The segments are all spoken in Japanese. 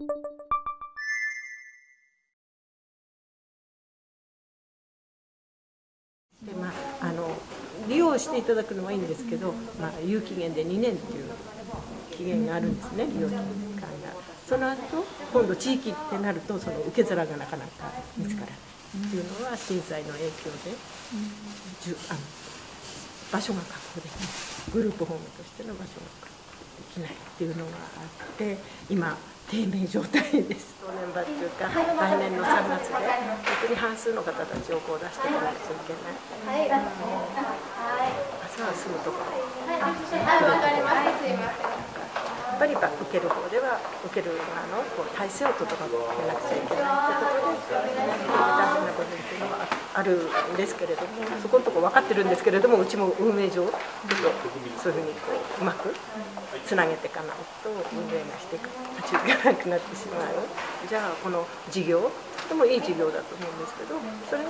で利用していただくのはいいんですけど、有期限で2年っていう期限があるんですね、利用期間が。その後今度地域ってなるとその受け皿がなかなか見つからないっていうのは震災の影響で、場所が確保できない、グループホームとしての場所が確保できないっていうのがあって、今低迷状態です。正念場っていうか、来年の3月で本当に半数の方たちをこう出していかなきゃいけない。朝は住むところ、やっぱり受ける方では受ける側の体制を整えなくちゃいけないということで、大変な部分っていうのがあるんですけれども、そこのところ分かってるんですけれども、うちも運営上ちょっとそういうふうにうまくつなげていかないと運営がしていく立ち行かなくなってしまう。じゃあこの事業、とてもいい事業だと思うんですけど、それが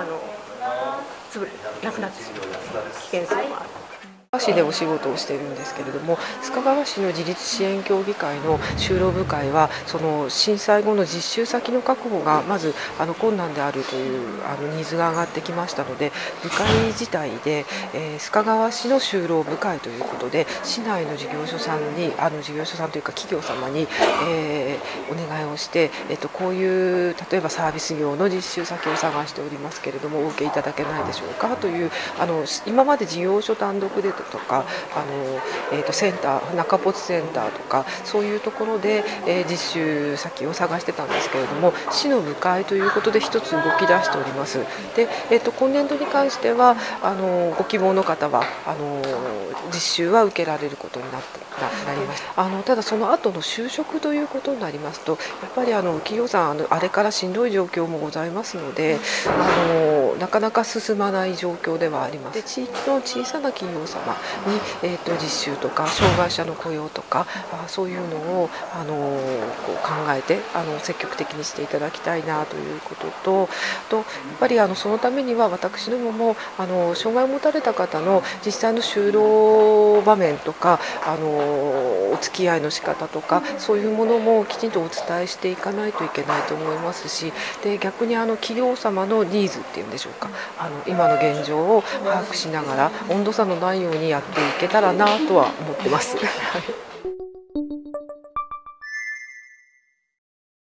なくなってしまう危険性もある。 須賀川市でお仕事をしているんですけれども、須賀川市の自立支援協議会の就労部会は、その震災後の実習先の確保がまず困難であるというニーズが上がってきましたので、部会自体で、須賀川市の就労部会ということで、市内の事業所さんに事業所さんというか企業様に、お願いをして、こういう例えばサービス業の実習先を探しておりますけれども、お受けいただけないでしょうかという、今まで事業所単独でとかセンター、中ポツセンターとかそういうところで、実習先を探してたんですけれども、市の部会ということで一つ動き出しております。で、今年度に関してはご希望の方は実習は受けられることになりました。ただその後の就職ということになりますと、やっぱり企業さんあれからしんどい状況もございますので、なかなか進まない状況ではあります。で、地域の小さな企業様に、実習とか障害者の雇用とかそういうのを考えて積極的にしていただきたいなということと、やっぱりそのためには私どもも障害を持たれた方の実際の就労場面とかお付き合いの仕方とかそういうものもきちんとお伝えしていかないといけないと思いますし、で逆に企業様のニーズっていうんでしょうか、今の現状を把握しながら温度差のないようにやっていけたらなとは思ってます。